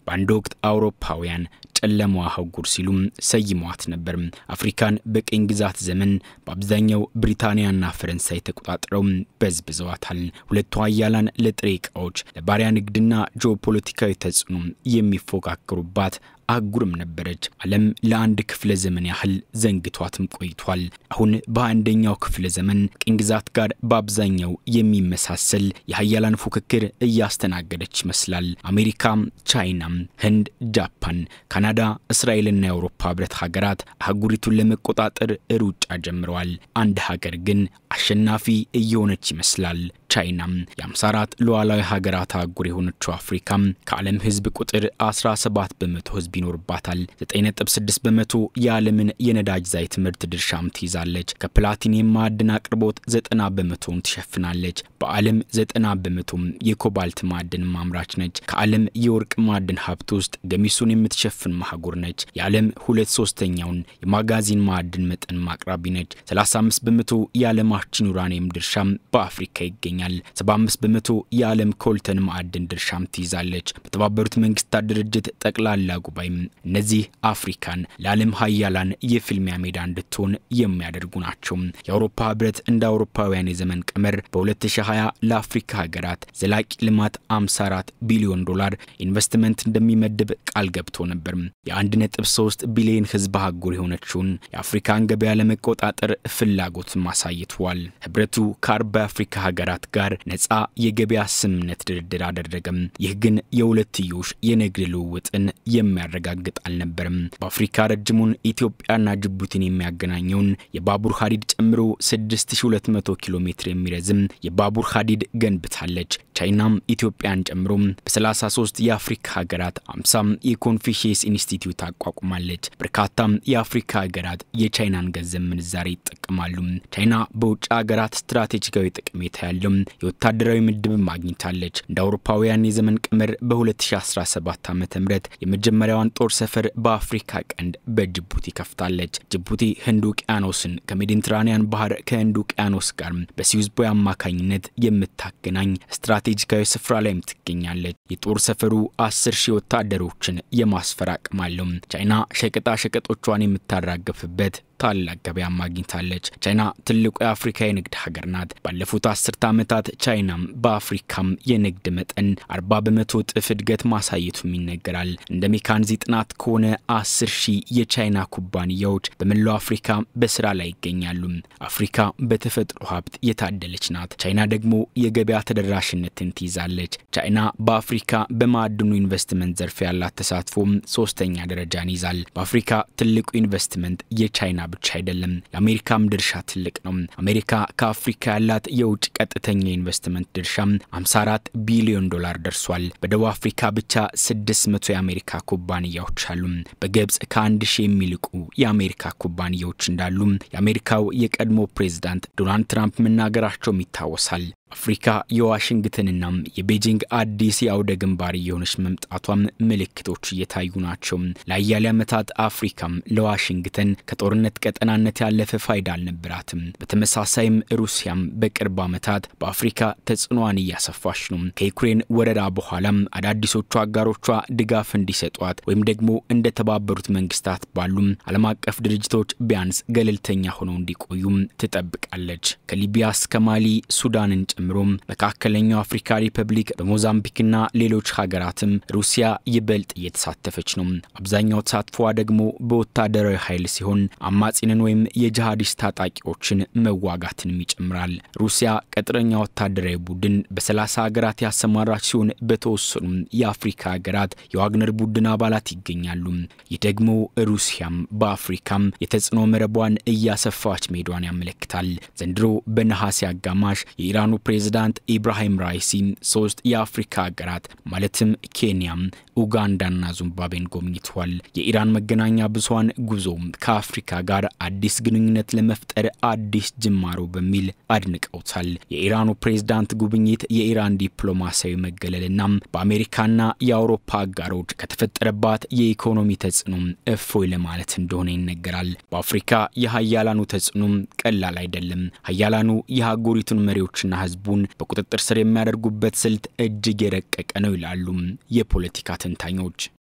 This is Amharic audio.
በአንድ ወቅት አውሮፓውያን ጨለማዋ አህጉር ሲሉም ሰይሟት ነበር። አፍሪካን በቅኝ ግዛት ዘመን በአብዛኛው ብሪታንያና ፈረንሳይ ተቆጣጥረው በዝብዘዋታል። ሁለቱ ኃያላን ለጥሬ ዕቃዎች ለባሪያ ንግድና ጂኦፖለቲካዊ ተጽዕኖ የሚፎካከሩባት አህጉርም ነበረች። ዓለም ለአንድ ክፍለ ዘመን ያህል ዘንግቷትም ቆይቷል። አሁን በአንደኛው ክፍለ ዘመን ቅኝ ግዛት ጋር በአብዛኛው የሚመሳሰል የኃያላን ፉክክር እያስተናገደች ይመስላል። አሜሪካ፣ ቻይና፣ ህንድ፣ ጃፓን፣ ካናዳ፣ እስራኤልና የአውሮፓ ህብረት ሀገራት አህጉሪቱን ለመቆጣጠር ሩጫ ጀምረዋል። አንድ ሀገር ግን አሸናፊ እየሆነች ይመስላል። ቻይና የ54 ሉዓላዊ ሀገራት አህጉር የሆነችው አፍሪካ ከዓለም ህዝብ ቁጥር 17% ህዝብ ይኖርባታል። 9.6% የዓለምን የነዳጅ ዘይት ምርት ድርሻም ትይዛለች። ከፕላቲኒየም ማዕድን አቅርቦት 90%ን ትሸፍናለች። በዓለም 90% የኮባልት ማዕድን ማምራች ነች። ከዓለም የወርቅ ማዕድን ሀብት ውስጥ ገሚሱን የምትሸፍን አህጉር ነች። የዓለም 2/3ኛውን የማጋዚን ማዕድን መጠን ማቅራቢ ነች። 35% የዓለማችን ዩራኒየም ድርሻም በአፍሪካ ይገኛል። 75% የዓለም ኮልተን ማዕድን ድርሻም ትይዛለች። በተባበሩት መንግስታት ድርጅት ጠቅላላ ጉባኤ እነዚህ አፍሪካን ለዓለም ኃያላን የፍልሚያ ሜዳ እንድትሆን የሚያደርጉ ናቸው። የአውሮፓ ህብረት እንደ አውሮፓውያን የዘመን ቀመር በ2020 ለአፍሪካ ሀገራት ዘላቂ ልማት $54 ቢሊዮን ኢንቨስትመንት እንደሚመድብ ቃል ገብቶ ነበር። የ1.3 ቢሊዮን ህዝብ አህጉር የሆነችውን የአፍሪካን ገበያ ለመቆጣጠር ፍላጎት ማሳይቷል። ህብረቱ ከ40 አፍሪካ ሀገራት ጋር ነፃ የገበያ ስምምነት ድርድር አደረገም። ይህ ግን የሁለትዮሽ የንግድ ልውውጥን የሚያረጋግጥ አልነበረም። በአፍሪካ ረጅሙን ኢትዮጵያና ጅቡቲን የሚያገናኘውን የባቡር ሐዲድ ጨምሮ 6200 ኪሎ ሜትር የሚረዝም የባቡር ሐዲድ ገንብታለች። ቻይናም ኢትዮጵያን ጨምሮ በ33 የአፍሪካ ሀገራት 50 የኮንፊሽየስ ኢንስቲትዩት አቋቁማለች። በርካታ የአፍሪካ ሀገራት የቻይናን ገንዘብ ምንዛሬ ይጠቀማሉ። ቻይና በውጭ ሀገራት ስትራቴጂካዊ ጠቀሜታ ያለው የወታደራዊ ምድብ ማግኝታለች። እንደ አውሮፓውያን የዘመን ቀመር በ2017 ዓ.ም የመጀመሪያዋን ጦር ሰፈር በአፍሪካ ቀንድ በጅቡቲ ከፍታለች። ጅቡቲ ህንድ ውቅያኖስን ከሜዲትራኒያን ባህር ከህንድ ውቅያኖስ ጋር በስዊዝ ቦይ አማካኝነት የምታገናኝ ስትራቴጂካዊ ስፍራ ላይ ትገኛለች። የጦር ሰፈሩ 10,000 ወታደሮችን የማስፈር አቅም አለው። ቻይና ሸቀጣ ሸቀጦቿን የምታራግፍበት ታላቅ ገበያ ማግኝታለች። ቻይና ትልቁ የአፍሪካ የንግድ ሀገር ናት። ባለፉት 10 ዓመታት ቻይና በአፍሪካም የንግድ መጠን 40% እጥፍ እድገት ማሳየቱም ይነገራል። እንደ ሜካንዚ ጥናት ከሆነ 10,000 የቻይና ኩባንያዎች በመላው አፍሪካ በስራ ላይ ይገኛሉ። አፍሪካ በተፈጥሮ ሀብት የታደለች ናት። ቻይና ደግሞ የገበያ ተደራሽነትን ትይዛለች። ቻይና በአፍሪካ በማዕድኑ ኢንቨስትመንት ዘርፍ ያላት ተሳትፎ 3ኛ ደረጃን ይዛል። በአፍሪካ ትልቁ ኢንቨስትመንት የቻይና ብቻ አይደለም፣ የአሜሪካም ድርሻ ትልቅ ነው። አሜሪካ ከአፍሪካ ያላት የውጭ ቀጥተኛ ኢንቨስትመንት ድርሻ $54 ቢሊዮን ደርሷል። በደቡብ አፍሪካ ብቻ 600 የአሜሪካ ኩባንያዎች አሉ። በግብጽ ከ1000 የሚልቁ የአሜሪካ ኩባንያዎች እንዳሉ የአሜሪካው የቀድሞ ፕሬዝዳንት ዶናልድ ትራምፕ መናገራቸው ይታወሳል። አፍሪካ የዋሽንግተንና የቤጂንግ አዲስ የአውደ ግንባር የሆነች መምጣቷም ምልክቶች እየታዩ ናቸው። ለአያሌ ዓመታት አፍሪካም ለዋሽንግተን ከጦርነት ቀጠናነት ያለፈ ፋይዳ አልነበራትም። በተመሳሳይም ሩሲያም በቅርብ ዓመታት በአፍሪካ ተጽዕኖዋን እያሰፋች ነው። ከዩክሬን ወረራ በኋላም አዳዲሶቹ አጋሮቿ ድጋፍ እንዲሰጧት ወይም ደግሞ እንደ ተባበሩት መንግስታት ባሉ ዓለም አቀፍ ድርጅቶች ቢያንስ ገለልተኛ ሆነው እንዲቆዩ ትጠብቃለች። ከሊቢያ እስከ ማሊ፣ ሱዳንን ጨምሮም በመካከለኛው አፍሪካ ሪፐብሊክ በሞዛምቢክና ሌሎች ሀገራትም ሩሲያ ይበልጥ እየተሳተፈች ነው። አብዛኛው ተሳትፎዋ ደግሞ በወታደራዊ ኃይል ሲሆን አማጺንን ወይም የጂሃዲስት ታጣቂዎችን መዋጋትን ይጨምራል። ሩሲያ ቀጥረኛ ወታደራዊ ቡድን በ30 ሀገራት ያሰማራች ሲሆን በተወሰኑ የአፍሪካ ሀገራት የዋግነር ቡድን አባላት ይገኛሉ። ይህ ደግሞ ሩሲያም በአፍሪካም የተጽዕኖ መረቧን እያሰፋች መሄዷን ያመለክታል። ዘንድሮ በነሐሴ አጋማሽ የኢራኑ ፕሬዝዳንት ኢብራሂም ራይሲ 3 የአፍሪካ ሀገራት ማለትም ኬንያ፣ ኡጋንዳና ዚምባብዌን ጎብኝተዋል። የኢራን መገናኛ ብዙሃን ጉዞ ከአፍሪካ ጋር አዲስ ግንኙነት ለመፍጠር አዲስ ጅማሮ በሚል አድንቀውታል። የኢራኑ ፕሬዝዳንት ጉብኝት የኢራን ዲፕሎማሲያዊ መገለልና በአሜሪካና የአውሮፓ አጋሮች ከተፈጠረባት የኢኮኖሚ ተጽዕኖ እፎይ ለማለት እንደሆነ ይነገራል። በአፍሪካ የኃያላኑ ተጽዕኖ ቀላል አይደለም። ኃያላኑ የአህጉሪቱን መሪዎችና ህዝቡን በቁጥጥር ስር የሚያደርጉበት ስልት እጅግ የረቀቀ ነው ይላሉ የፖለቲካ ተንታኞች።